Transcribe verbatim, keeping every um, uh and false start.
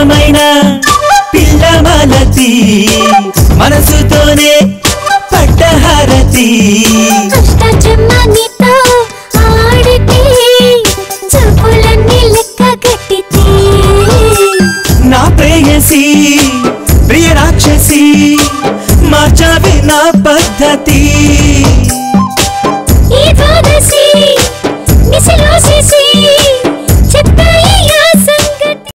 అందమైన పిల్లమలతి మనసుతోనే పట్టహారతి అష్టచమ్మానితో ఆడితే చూపులన్నీ లెక్క కట్టితే నా ప్రేయసి ప్రియ రాక్షసి మార్చావి నా పద్ధతి